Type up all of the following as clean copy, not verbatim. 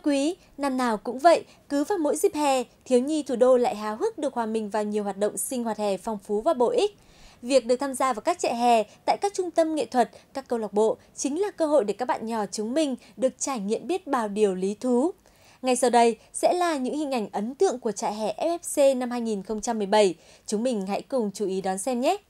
quý, năm nào cũng vậy, cứ vào mỗi dịp hè, thiếu nhi thủ đô lại háo hức được hòa mình vào nhiều hoạt động sinh hoạt hè phong phú và bổ ích. Việc được tham gia vào các trại hè tại các trung tâm nghệ thuật, các câu lạc bộ chính là cơ hội để các bạn nhỏ chúng mình được trải nghiệm biết bao điều lý thú. Ngay sau đây sẽ là những hình ảnh ấn tượng của trại hè FFC năm 2017. Chúng mình hãy cùng chú ý đón xem nhé!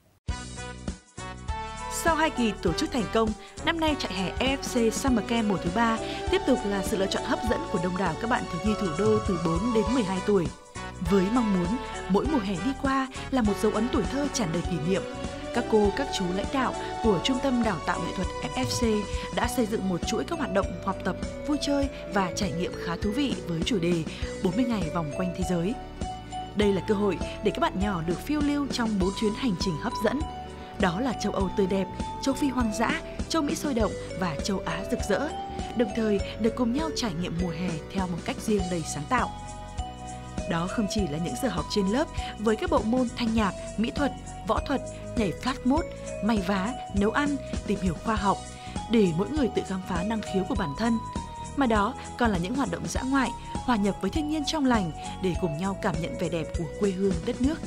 Sau 2 kỳ tổ chức thành công, năm nay trại hè EFC Summer Camp mùa thứ 3 tiếp tục là sự lựa chọn hấp dẫn của đông đảo các bạn thiếu nhi thủ đô từ 4 đến 12 tuổi. Với mong muốn mỗi mùa hè đi qua là một dấu ấn tuổi thơ tràn đầy kỷ niệm, các cô, các chú lãnh đạo của Trung tâm Đào tạo Nghệ thuật FFC đã xây dựng một chuỗi các hoạt động học tập, vui chơi và trải nghiệm khá thú vị với chủ đề 40 ngày vòng quanh thế giới. Đây là cơ hội để các bạn nhỏ được phiêu lưu trong 4 chuyến hành trình hấp dẫn. Đó là châu Âu tươi đẹp, châu Phi hoang dã, châu Mỹ sôi động và châu Á rực rỡ, đồng thời được cùng nhau trải nghiệm mùa hè theo một cách riêng đầy sáng tạo. Đó không chỉ là những giờ học trên lớp với các bộ môn thanh nhạc, mỹ thuật, võ thuật, nhảy flash mob, may vá, nấu ăn, tìm hiểu khoa học, để mỗi người tự khám phá năng khiếu của bản thân. Mà đó còn là những hoạt động dã ngoại, hòa nhập với thiên nhiên trong lành để cùng nhau cảm nhận vẻ đẹp của quê hương đất nước.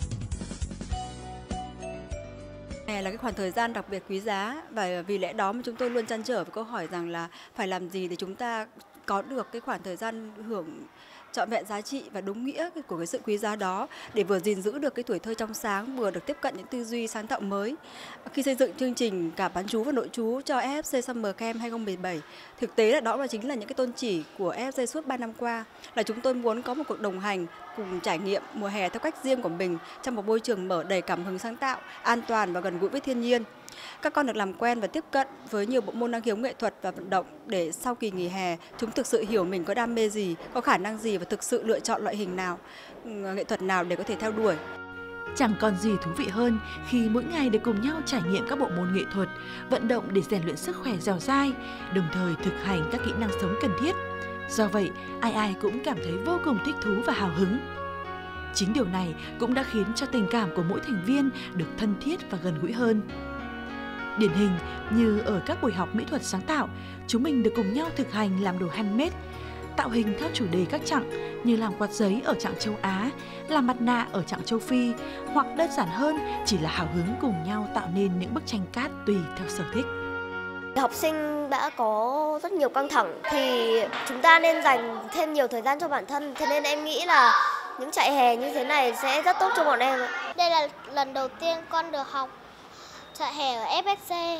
Hè là cái khoảng thời gian đặc biệt quý giá và vì lẽ đó mà chúng tôi luôn trăn trở với câu hỏi rằng là phải làm gì để chúng ta có được cái khoảng thời gian hưởng trọn vẹn giá trị và đúng nghĩa của cái sự quý giá đó, để vừa gìn giữ được cái tuổi thơ trong sáng, vừa được tiếp cận những tư duy sáng tạo mới. Khi xây dựng chương trình cả bán trú và nội trú cho EFC Summer Camp 2017, thực tế là đó là chính là những cái tôn chỉ của EFC suốt 3 năm qua, là chúng tôi muốn có một cuộc đồng hành cùng trải nghiệm mùa hè theo cách riêng của mình trong một môi trường mở đầy cảm hứng sáng tạo, an toàn và gần gũi với thiên nhiên. Các con được làm quen và tiếp cận với nhiều bộ môn năng khiếu nghệ thuật và vận động để sau kỳ nghỉ hè chúng thực sự hiểu mình có đam mê gì, có khả năng gì và thực sự lựa chọn loại hình nào, nghệ thuật nào để có thể theo đuổi. Chẳng còn gì thú vị hơn khi mỗi ngày được cùng nhau trải nghiệm các bộ môn nghệ thuật, vận động để rèn luyện sức khỏe dẻo dai, đồng thời thực hành các kỹ năng sống cần thiết. Do vậy, ai ai cũng cảm thấy vô cùng thích thú và hào hứng. Chính điều này cũng đã khiến cho tình cảm của mỗi thành viên được thân thiết và gần gũi hơn. Điển hình như ở các buổi học mỹ thuật sáng tạo, chúng mình được cùng nhau thực hành làm đồ handmade, tạo hình theo chủ đề các chặng như làm quạt giấy ở chặng châu Á, làm mặt nạ ở chặng châu Phi, hoặc đơn giản hơn chỉ là hào hứng cùng nhau tạo nên những bức tranh cát tùy theo sở thích. Học sinh đã có rất nhiều căng thẳng thì chúng ta nên dành thêm nhiều thời gian cho bản thân. Thế nên em nghĩ là những trại hè như thế này sẽ rất tốt cho bọn em. Đây là lần đầu tiên con được học trại hè ở FFC.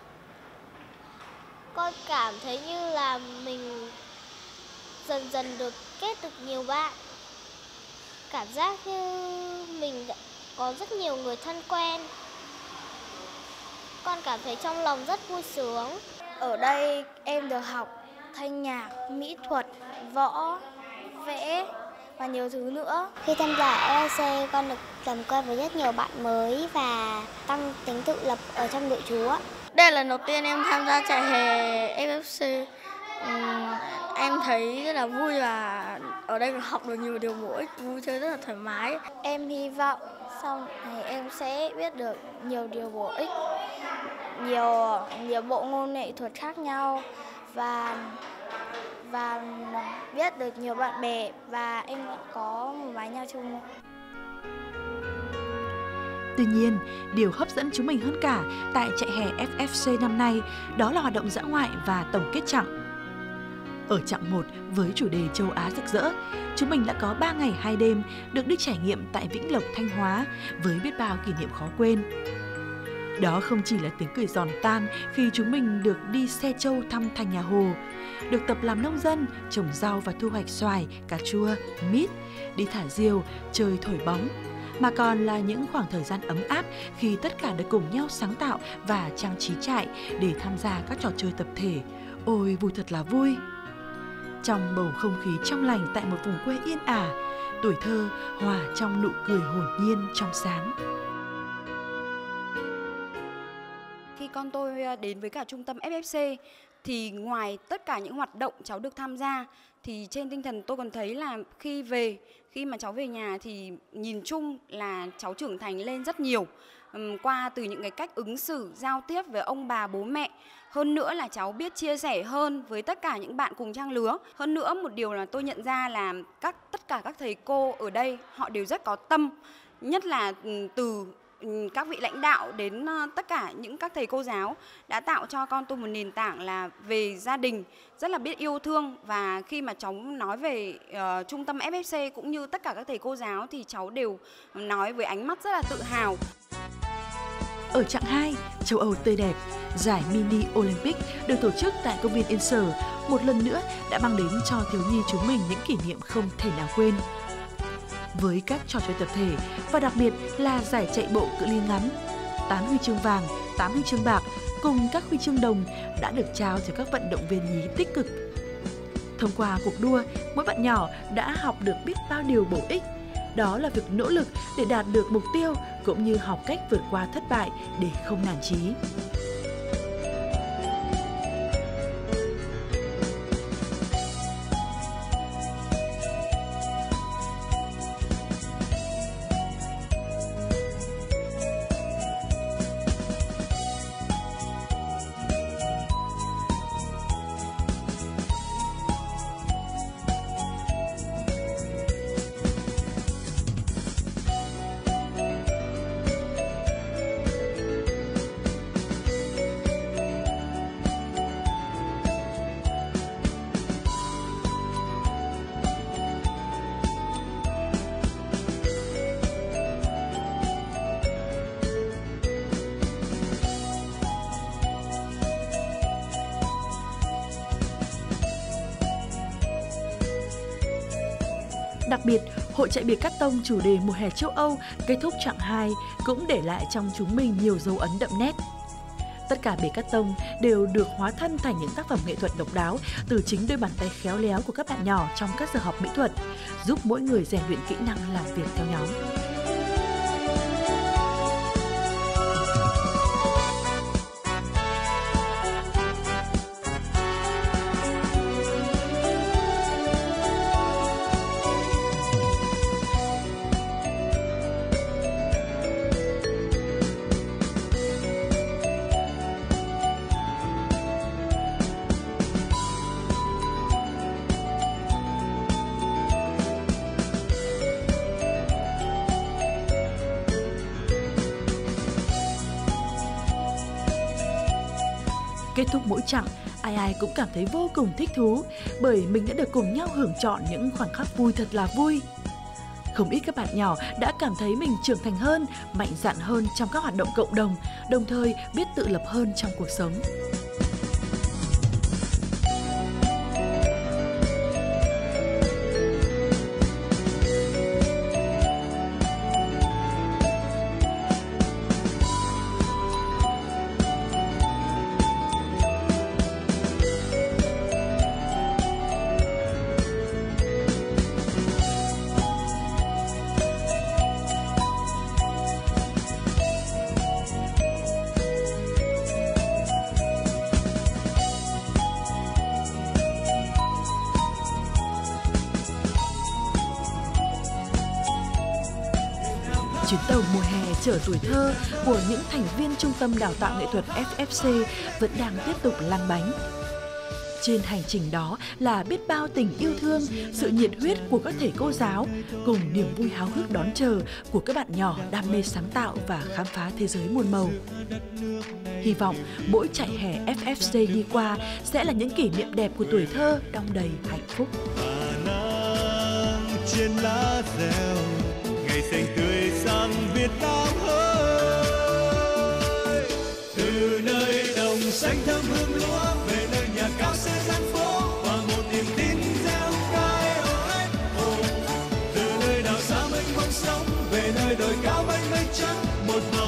Con cảm thấy như là mình dần dần được kết được nhiều bạn. Cảm giác như mình có rất nhiều người thân quen. Con cảm thấy trong lòng rất vui sướng. Ở đây em được học thanh nhạc, mỹ thuật, võ, vẽ và nhiều thứ nữa. Khi tham gia EFC, con được làm quen với rất nhiều bạn mới và tăng tính tự lập ở trong đội trú. Đây là lần đầu tiên em tham gia trại hè FFC. Em thấy rất là vui và ở đây học được nhiều điều bổ ích, vui chơi rất là thoải mái. Em hy vọng sau này em sẽ biết được nhiều điều bổ ích, nhiều bộ môn nghệ thuật khác nhau và biết được nhiều bạn bè và em có một mái nhà chung. Tuy nhiên, điều hấp dẫn chúng mình hơn cả tại trại hè FFC năm nay đó là hoạt động dã ngoại và tổng kết chặng. Ở chặng 1 với chủ đề châu Á rực rỡ, chúng mình đã có 3 ngày 2 đêm được đi trải nghiệm tại Vĩnh Lộc, Thanh Hóa với biết bao kỷ niệm khó quên. Đó không chỉ là tiếng cười giòn tan khi chúng mình được đi xe trâu thăm thành nhà Hồ, được tập làm nông dân, trồng rau và thu hoạch xoài, cà chua, mít, đi thả diều, chơi thổi bóng, mà còn là những khoảng thời gian ấm áp khi tất cả được cùng nhau sáng tạo và trang trí trại để tham gia các trò chơi tập thể. Ôi, vui thật là vui! Trong bầu không khí trong lành tại một vùng quê yên ả, tuổi thơ hòa trong nụ cười hồn nhiên trong sáng. Khi con tôi đến với cả trung tâm FFC thì ngoài tất cả những hoạt động cháu được tham gia thì trên tinh thần tôi còn thấy là khi mà cháu về nhà thì nhìn chung là cháu trưởng thành lên rất nhiều. qua từ những cái cách ứng xử, giao tiếp với ông bà, bố mẹ. Hơn nữa là cháu biết chia sẻ hơn với tất cả những bạn cùng trang lứa. Hơn nữa một điều là tôi nhận ra là tất cả các thầy cô ở đây họ đều rất có tâm. Nhất là từ các vị lãnh đạo đến tất cả những các thầy cô giáo đã tạo cho con tôi một nền tảng là về gia đình, rất là biết yêu thương. Và khi mà cháu nói về trung tâm FFC cũng như tất cả các thầy cô giáo thì cháu đều nói với ánh mắt rất là tự hào. Ở chặng 2, châu Âu tươi đẹp, giải mini Olympic được tổ chức tại công viên Yên Sở một lần nữa đã mang đến cho thiếu nhi chúng mình những kỷ niệm không thể nào quên. Với các trò chơi tập thể và đặc biệt là giải chạy bộ cự ly ngắn, 8 huy chương vàng, 8 huy chương bạc cùng các huy chương đồng đã được trao cho các vận động viên nhí tích cực. Thông qua cuộc đua, mỗi bạn nhỏ đã học được biết bao điều bổ ích. Đó là việc nỗ lực để đạt được mục tiêu cũng như học cách vượt qua thất bại để không nản chí. Đặc biệt, Hội chạy biệt cát tông chủ đề mùa hè châu Âu kết thúc chặng 2 cũng để lại trong chúng mình nhiều dấu ấn đậm nét. Tất cả bể cát tông đều được hóa thân thành những tác phẩm nghệ thuật độc đáo từ chính đôi bàn tay khéo léo của các bạn nhỏ trong các giờ học mỹ thuật, giúp mỗi người rèn luyện kỹ năng làm việc theo nhóm. Kết thúc mỗi chặng, ai cũng cảm thấy vô cùng thích thú bởi mình đã được cùng nhau hưởng trọn những khoảnh khắc vui thật là vui. Không ít các bạn nhỏ đã cảm thấy mình trưởng thành hơn, mạnh dạn hơn trong các hoạt động cộng đồng, đồng thời biết tự lập hơn trong cuộc sống. Chuyến tàu mùa hè chở tuổi thơ của những thành viên Trung tâm Đào tạo Nghệ thuật FFC vẫn đang tiếp tục lăn bánh. Trên hành trình đó là biết bao tình yêu thương, sự nhiệt huyết của các thầy cô giáo, cùng niềm vui háo hức đón chờ của các bạn nhỏ đam mê sáng tạo và khám phá thế giới muôn màu. Hy vọng mỗi chạy hè FFC đi qua sẽ là những kỷ niệm đẹp của tuổi thơ đong đầy hạnh phúc. Trên lá reo, ngày xanh tươi sang Việt Nam ơi. Từ nơi đồng xanh thơm hương lúa về nơi nhà cao xe gian phố và một niềm tin reo cai ơi. Từ nơi đảo xa mênh mông sóng về nơi đồi cao mênh mây trắng một